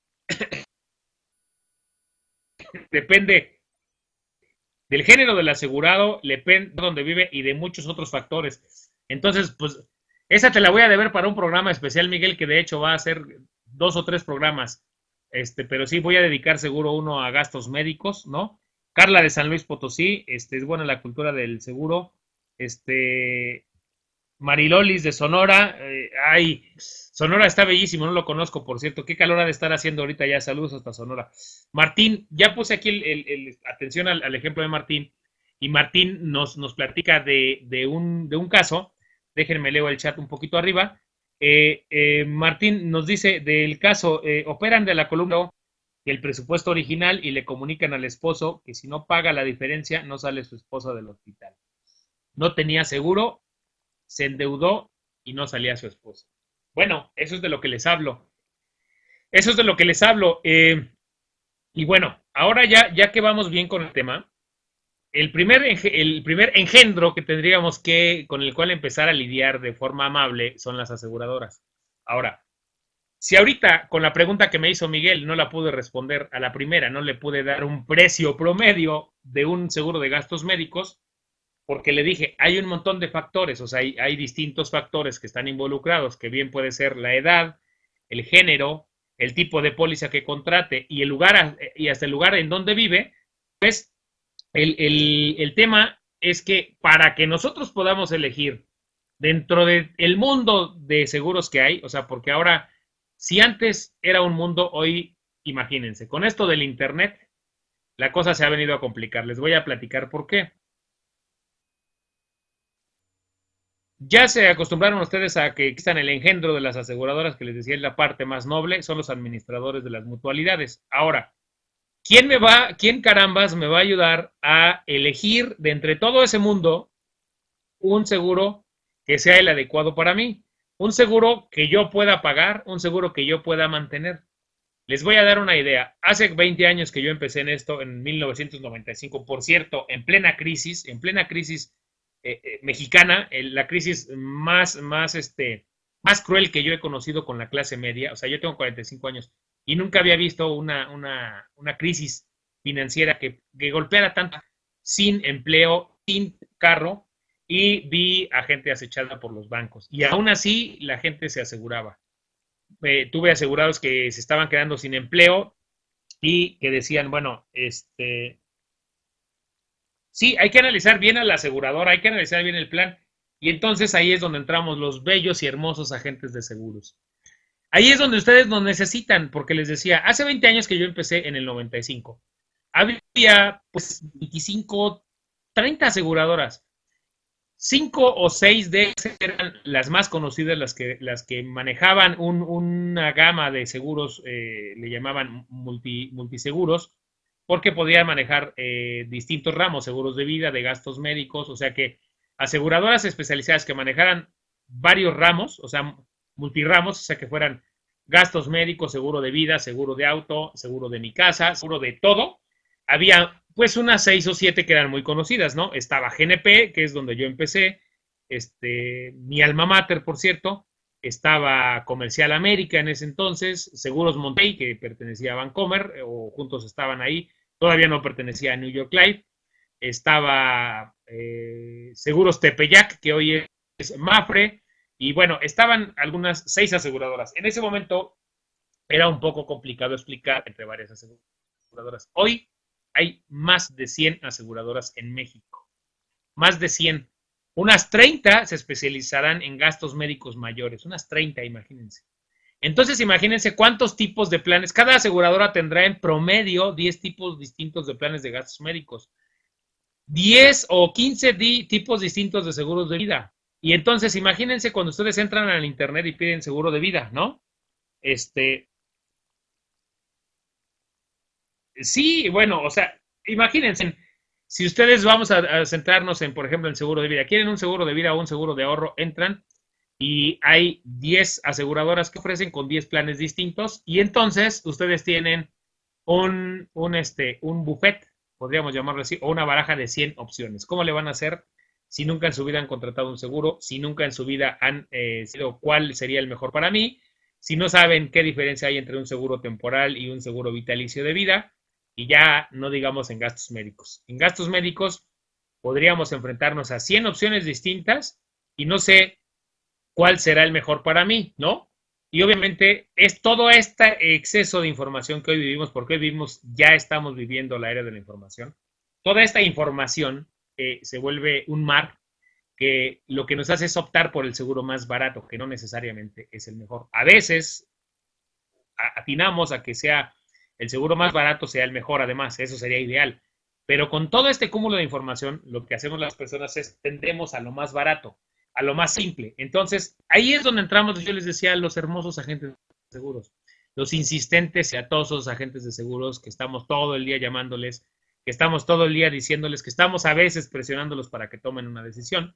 depende del género del asegurado, depende de dónde vive y de muchos otros factores. Entonces, pues, esa te la voy a deber para un programa especial, Miguel, que de hecho va a ser dos o tres programas. Este, pero sí voy a dedicar seguro uno a gastos médicos, ¿no? Carla de San Luis Potosí, este, es buena la cultura del seguro. Este, Marilolis de Sonora, eh, ay, Sonora está bellísimo, no lo conozco, por cierto. Qué calor ha de estar haciendo ahorita ya. Saludos hasta Sonora. Martín, ya puse aquí el, el, el atención al, al, ejemplo de Martín, y Martín nos, nos platica de, de, un, de un caso. Déjenme leo el chat un poquito arriba. Eh, eh, Martín nos dice del caso, eh, operan de la columna el presupuesto original y le comunican al esposo que si no paga la diferencia no sale su esposa del hospital. No tenía seguro, se endeudó y no salía su esposa. Bueno, eso es de lo que les hablo. Eso es de lo que les hablo. Eh, y bueno, ahora ya, ya que vamos bien con el tema, el primer, el primer engendro que tendríamos que, con el cual empezar a lidiar de forma amable son las aseguradoras. Ahora, si ahorita con la pregunta que me hizo Miguel no la pude responder a la primera, no le pude dar un precio promedio de un seguro de gastos médicos, porque le dije, hay un montón de factores, o sea, hay, hay distintos factores que están involucrados, que bien puede ser la edad, el género, el tipo de póliza que contrate y el lugar, y hasta el lugar en donde vive. Pues el, el, el tema es que para que nosotros podamos elegir dentro del mundo de seguros que hay, o sea, porque ahora, si antes era un mundo, hoy, imagínense, con esto del internet, la cosa se ha venido a complicar. Les voy a platicar por qué. Ya se acostumbraron ustedes a que existan el engendro de las aseguradoras, que les decía es la parte más noble, son los administradores de las mutualidades. Ahora, ¿quién me va, quién carambas me va a ayudar a elegir de entre todo ese mundo un seguro que sea el adecuado para mí? Un seguro que yo pueda pagar, un seguro que yo pueda mantener. Les voy a dar una idea. Hace veinte años que yo empecé en esto, en mil novecientos noventa y cinco, por cierto, en plena crisis, en plena crisis Eh, eh, mexicana, eh, la crisis más, más, este, más cruel que yo he conocido con la clase media. O sea, yo tengo cuarenta y cinco años y nunca había visto una, una, una crisis financiera que, que golpeara tanto, sin empleo, sin carro, y vi a gente acechada por los bancos. Y aún así la gente se aseguraba. Eh, tuve asegurados que se estaban quedando sin empleo y que decían, bueno, este, sí, hay que analizar bien a la aseguradora, hay que analizar bien el plan, y entonces ahí es donde entramos los bellos y hermosos agentes de seguros. Ahí es donde ustedes nos necesitan, porque les decía, hace veinte años que yo empecé en el noventa y cinco, había pues veinticinco, treinta aseguradoras. Cinco o seis de esas eran las más conocidas, las que, las que manejaban un, una gama de seguros, eh, le llamaban multi, multiseguros, porque podían manejar eh, distintos ramos, seguros de vida, de gastos médicos, o sea que aseguradoras especializadas que manejaran varios ramos, o sea, multiramos, o sea que fueran gastos médicos, seguro de vida, seguro de auto, seguro de mi casa, seguro de todo. Había pues unas seis o siete que eran muy conocidas, ¿no? Estaba G N P, que es donde yo empecé, este, mi alma mater, por cierto, estaba Comercial América en ese entonces, Seguros Monterrey, que pertenecía a Bancomer, o juntos estaban ahí, todavía no pertenecía a New York Life, estaba eh, Seguros Tepeyac, que hoy es Mafre, y bueno, estaban algunas seis aseguradoras. En ese momento era un poco complicado explicar entre varias aseguradoras. Hoy hay más de cien aseguradoras en México. Más de cien. Unas treinta se especializarán en gastos médicos mayores. Unas treinta, imagínense. Entonces, imagínense cuántos tipos de planes. Cada aseguradora tendrá en promedio diez tipos distintos de planes de gastos médicos. diez o quince di tipos distintos de seguros de vida. Y entonces, imagínense cuando ustedes entran al internet y piden seguro de vida, ¿no? Este, sí, bueno, o sea, imagínense, si ustedes vamos a, a centrarnos en, por ejemplo, en seguro de vida, quieren un seguro de vida o un seguro de ahorro, entran y hay diez aseguradoras que ofrecen con diez planes distintos y entonces ustedes tienen un, un, este, un buffet, podríamos llamarlo así, o una baraja de cien opciones. ¿Cómo le van a hacer si nunca en su vida han contratado un seguro, si nunca en su vida han eh, sido cuál sería el mejor para mí, si no saben qué diferencia hay entre un seguro temporal y un seguro vitalicio de vida? Y ya no digamos en gastos médicos. En gastos médicos podríamos enfrentarnos a cien opciones distintas y no sé cuál será el mejor para mí, ¿no? Y obviamente es todo este exceso de información que hoy vivimos, porque hoy vivimos, ya estamos viviendo la era de la información. Toda esta información eh, se vuelve un mar que lo que nos hace es optar por el seguro más barato, que no necesariamente es el mejor. A veces atinamos a que sea el seguro más barato sea el mejor, además, eso sería ideal. Pero con todo este cúmulo de información, lo que hacemos las personas es tendemos a lo más barato, a lo más simple. Entonces, ahí es donde entramos, yo les decía, los hermosos agentes de seguros, los insistentes y a todos esos agentes de seguros que estamos todo el día llamándoles, que estamos todo el día diciéndoles, que estamos a veces presionándolos para que tomen una decisión.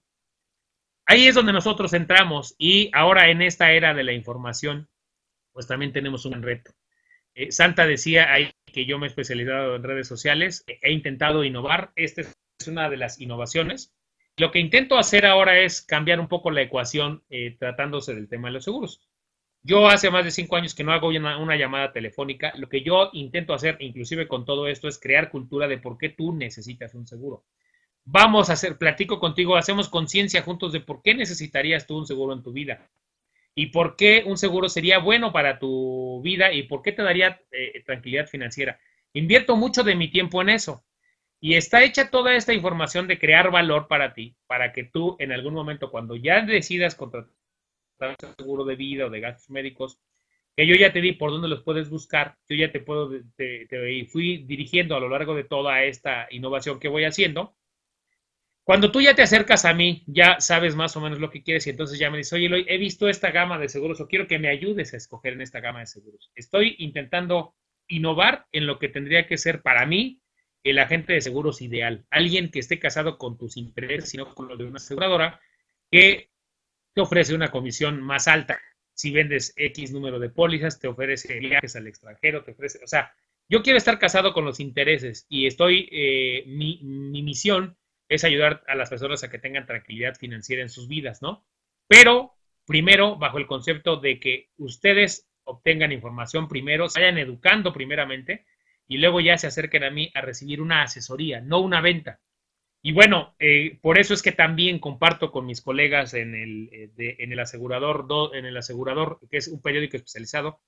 Ahí es donde nosotros entramos y ahora en esta era de la información, pues también tenemos un reto. Eh, Santa decía ahí que yo me he especializado en redes sociales, he intentado innovar, esta es una de las innovaciones. Lo que intento hacer ahora es cambiar un poco la ecuación eh, tratándose del tema de los seguros. Yo hace más de cinco años que no hago una, una llamada telefónica, lo que yo intento hacer, inclusive con todo esto, es crear cultura de por qué tú necesitas un seguro. Vamos a hacer, platico contigo, hacemos conciencia juntos de por qué necesitarías tú un seguro en tu vida. Y por qué un seguro sería bueno para tu vida y por qué te daría eh, tranquilidad financiera. Invierto mucho de mi tiempo en eso. Y está hecha toda esta información de crear valor para ti, para que tú en algún momento, cuando ya decidas contratar un seguro de vida o de gastos médicos, que yo ya te di por dónde los puedes buscar, yo ya te puedo, te, te fui dirigiendo a lo largo de toda esta innovación que voy haciendo. Cuando tú ya te acercas a mí, ya sabes más o menos lo que quieres y entonces ya me dices, oye, Eloy, he visto esta gama de seguros o quiero que me ayudes a escoger en esta gama de seguros. Estoy intentando innovar en lo que tendría que ser para mí el agente de seguros ideal. Alguien que esté casado con tus intereses, sino con los de una aseguradora, que te ofrece una comisión más alta. Si vendes X número de pólizas, te ofrece viajes al extranjero, te ofrece, o sea, yo quiero estar casado con los intereses y estoy, eh, mi, mi misión es ayudar a las personas a que tengan tranquilidad financiera en sus vidas, ¿no? Pero primero, bajo el concepto de que ustedes obtengan información primero, se vayan educando primeramente y luego ya se acerquen a mí a recibir una asesoría, no una venta. Y bueno, eh, por eso es que también comparto con mis colegas en el, eh, de, en el asegurador, do, en el asegurador, que es un periódico especializado,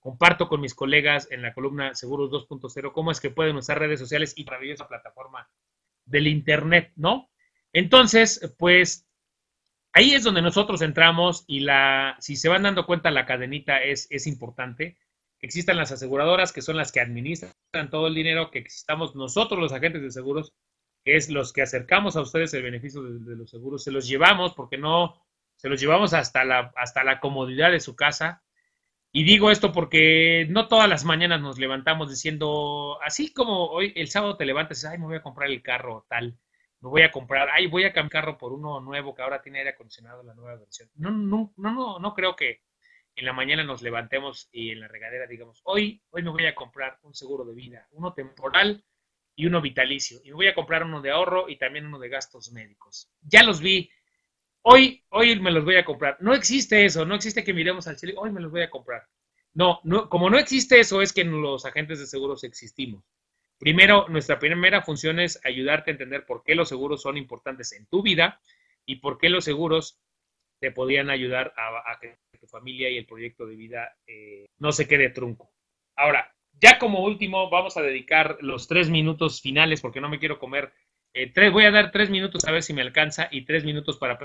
comparto con mis colegas en la columna Seguros dos punto cero cómo es que pueden usar redes sociales y maravillosa plataforma del Internet, ¿no? Entonces, pues, ahí es donde nosotros entramos y la, si se van dando cuenta, la cadenita es, es importante. Existan las aseguradoras, que son las que administran todo el dinero, que existamos nosotros los agentes de seguros, que es los que acercamos a ustedes el beneficio de, de los seguros, se los llevamos porque no, se los llevamos hasta la, hasta la comodidad de su casa. Y digo esto porque no todas las mañanas nos levantamos diciendo, así como hoy el sábado te levantas y dices, ay, me voy a comprar el carro tal, me voy a comprar, ay, voy a cambiar el carro por uno nuevo que ahora tiene aire acondicionado, la nueva versión. No, no, no, no, no creo que en la mañana nos levantemos y en la regadera digamos, hoy, hoy me voy a comprar un seguro de vida, uno temporal y uno vitalicio. Y me voy a comprar uno de ahorro y también uno de gastos médicos. Ya los vi. Hoy, hoy me los voy a comprar. No existe eso. No existe que miremos al cielo. Hoy me los voy a comprar. No, no, como no existe eso, es que los agentes de seguros existimos. Primero, nuestra primera función es ayudarte a entender por qué los seguros son importantes en tu vida y por qué los seguros te podrían ayudar a, a que tu familia y el proyecto de vida eh, no se quede trunco. Ahora, ya como último, vamos a dedicar los tres minutos finales, porque no me quiero comer. Eh, tres, voy a dar tres minutos a ver si me alcanza y tres minutos para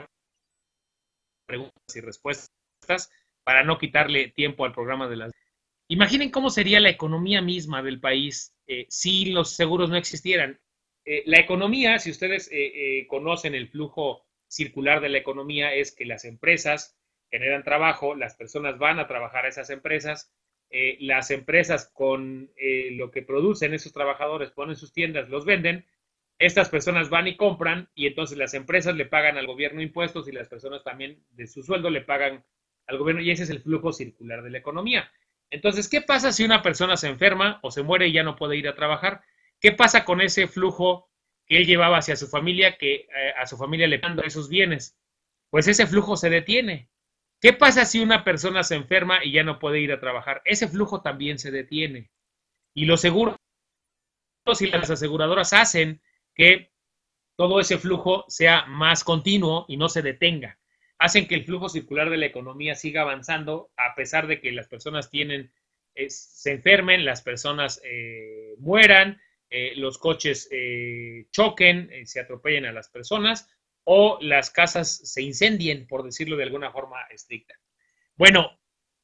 preguntas y respuestas, para no quitarle tiempo al programa de las... Imaginen cómo sería la economía misma del país eh, si los seguros no existieran. Eh, la economía, si ustedes eh, eh, conocen el flujo circular de la economía, es que las empresas generan trabajo, las personas van a trabajar a esas empresas, Eh, las empresas con eh, lo que producen esos trabajadores ponen sus tiendas, los venden, estas personas van y compran y entonces las empresas le pagan al gobierno impuestos y las personas también de su sueldo le pagan al gobierno y ese es el flujo circular de la economía. Entonces, ¿qué pasa si una persona se enferma o se muere y ya no puede ir a trabajar? ¿Qué pasa con ese flujo que él llevaba hacia su familia, que eh, a su familia le pagan esos bienes? Pues ese flujo se detiene. ¿Qué pasa si una persona se enferma y ya no puede ir a trabajar? Ese flujo también se detiene. Y los seguros y las aseguradoras hacen que todo ese flujo sea más continuo y no se detenga. Hacen que el flujo circular de la economía siga avanzando a pesar de que las personas tienen, eh, se enfermen, las personas eh, mueran, eh, los coches eh, choquen, eh, se atropellen a las personas, o las casas se incendien, por decirlo de alguna forma estricta. Bueno,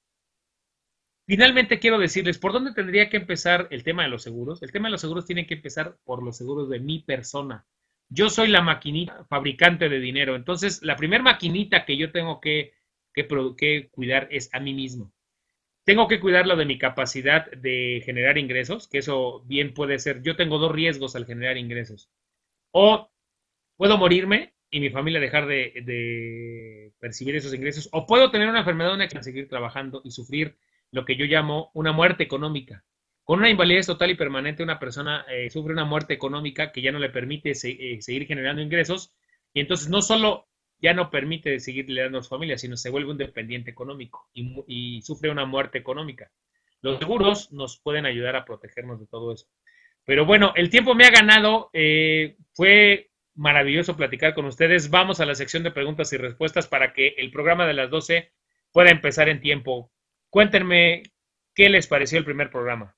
finalmente quiero decirles, ¿por dónde tendría que empezar el tema de los seguros? El tema de los seguros tiene que empezar por los seguros de mi persona. Yo soy la maquinita fabricante de dinero, entonces la primera maquinita que yo tengo que, que, que cuidar es a mí mismo. Tengo que cuidarlo de mi capacidad de generar ingresos, que eso bien puede ser, yo tengo dos riesgos al generar ingresos. O puedo morirme y mi familia dejar de, de percibir esos ingresos, o puedo tener una enfermedad en la que seguir trabajando y sufrir lo que yo llamo una muerte económica. Con una invalidez total y permanente, una persona eh, sufre una muerte económica que ya no le permite se, eh, seguir generando ingresos, y entonces no solo ya no permite seguirle dando a su familia, sino se vuelve un dependiente económico y, y sufre una muerte económica. Los seguros nos pueden ayudar a protegernos de todo eso. Pero bueno, el tiempo me ha ganado, eh, fue maravilloso platicar con ustedes. Vamos a la sección de preguntas y respuestas para que el programa de las doce pueda empezar en tiempo. Cuéntenme qué les pareció el primer programa.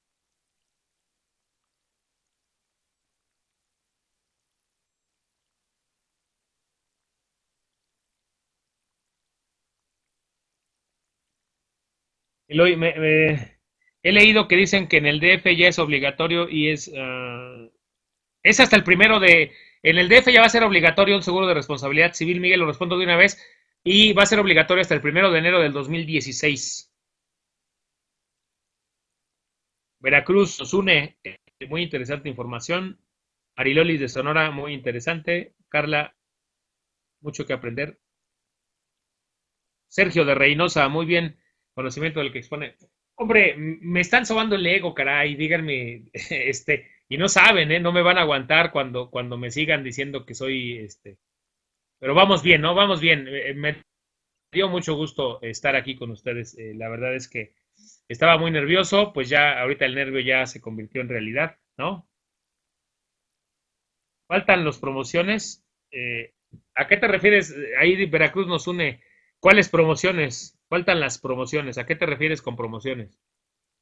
Eloy, me, me, he leído que dicen que en el D F ya es obligatorio y es, uh, es hasta el primero de... En el D F ya va a ser obligatorio un seguro de responsabilidad civil, Miguel, lo respondo de una vez, y va a ser obligatorio hasta el primero de enero del dos mil dieciséis. Veracruz nos une, muy interesante información. Arilolis de Sonora, muy interesante. Carla, mucho que aprender. Sergio de Reynosa, muy bien, conocimiento del que expone. Hombre, me están sobando el ego, caray, díganme, este, y no saben, ¿eh? No me van a aguantar cuando, cuando me sigan diciendo que soy, este, pero vamos bien, ¿no? Vamos bien, me dio mucho gusto estar aquí con ustedes, eh, la verdad es que estaba muy nervioso, pues ya ahorita el nervio ya se convirtió en realidad, ¿no? Faltan las promociones, eh, ¿a qué te refieres? Ahí Veracruz nos une, ¿cuáles promociones? Faltan las promociones, ¿a qué te refieres con promociones?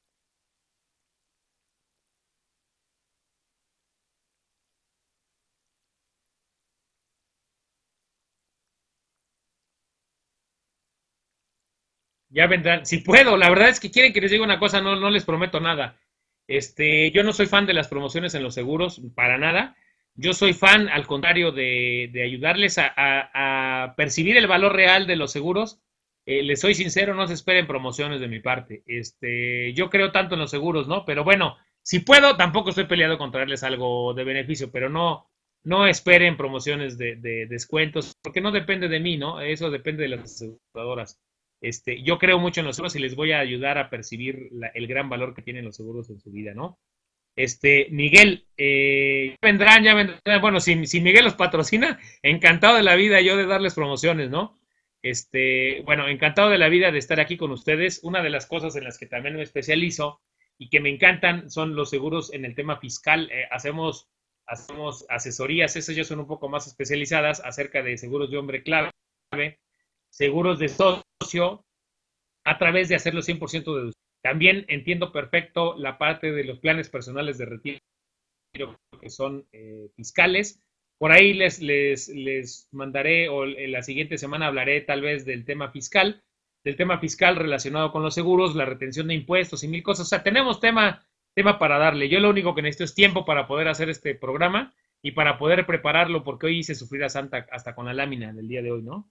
ya vendrán. Si puedo, la verdad es que quieren que les diga una cosa, no, no les prometo nada. Este, yo no soy fan de las promociones en los seguros, para nada. Yo soy fan, al contrario, de, de ayudarles a, a, a, percibir el valor real de los seguros. Eh, les soy sincero, no se esperen promociones de mi parte. Este, yo creo tanto en los seguros, ¿no? Pero bueno, si puedo, tampoco estoy peleado con traerles algo de beneficio, pero no, no esperen promociones de, de descuentos, porque no depende de mí, ¿no? Eso depende de las aseguradoras. Este, yo creo mucho en los seguros y les voy a ayudar a percibir la, el gran valor que tienen los seguros en su vida, ¿no? Este, Miguel, eh, ya vendrán, ya vendrán. Bueno, si, si Miguel los patrocina, encantado de la vida yo de darles promociones, ¿no? Este, bueno, encantado de la vida de estar aquí con ustedes. Una de las cosas en las que también me especializo y que me encantan son los seguros en el tema fiscal. Eh, hacemos, hacemos asesorías, esas ya son un poco más especializadas acerca de seguros de hombre clave, seguros de socio, a través de hacerlo cien por ciento deducible. También entiendo perfecto la parte de los planes personales de retiro que son eh, fiscales. Por ahí les, les, les mandaré, o en la siguiente semana hablaré tal vez del tema fiscal, del tema fiscal relacionado con los seguros, la retención de impuestos y mil cosas. O sea, tenemos tema, tema para darle. Yo lo único que necesito es tiempo para poder hacer este programa y para poder prepararlo, porque hoy hice sufrir a Santa hasta con la lámina del día de hoy, ¿no?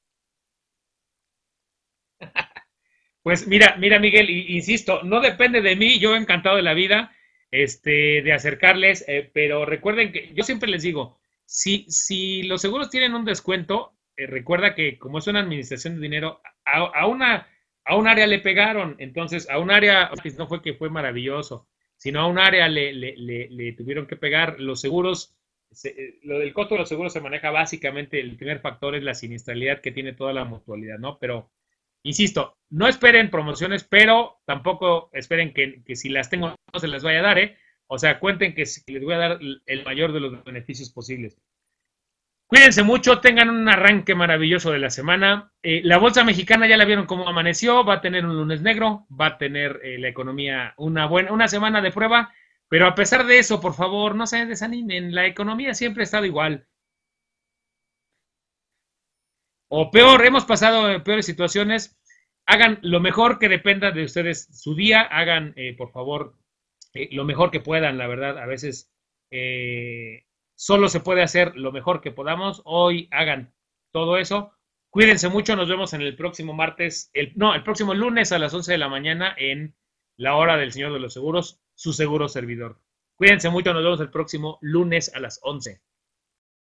Pues mira, mira Miguel, insisto, no depende de mí, yo encantado de la vida, este, de acercarles, eh, pero recuerden que yo siempre les digo, si, si los seguros tienen un descuento, eh, recuerda que como es una administración de dinero, a, a, una, a un área le pegaron, entonces a un área, no fue que fue maravilloso, sino a un área le, le, le, le tuvieron que pegar los seguros. Se, lo del costo de los seguros se maneja básicamente, el primer factor es la siniestralidad que tiene toda la mutualidad, ¿no? Pero insisto, no esperen promociones, pero tampoco esperen que, que si las tengo no se las vaya a dar, ¿eh? O sea, cuenten que les voy a dar el mayor de los beneficios posibles. Cuídense mucho, tengan un arranque maravilloso de la semana. Eh, la bolsa mexicana ya la vieron cómo amaneció, va a tener un lunes negro, va a tener eh, la economía una buena, una semana de prueba, pero a pesar de eso, por favor, no se desanimen, la economía siempre ha estado igual. O peor, hemos pasado peores situaciones. Hagan lo mejor que dependa de ustedes su día, hagan, eh, por favor, eh, lo mejor que puedan, la verdad, a veces eh, solo se puede hacer lo mejor que podamos. Hoy hagan todo eso. Cuídense mucho, nos vemos en el próximo martes, el, no, el próximo lunes a las once de la mañana en la hora del Señor de los Seguros, su seguro servidor. Cuídense mucho, nos vemos el próximo lunes a las once.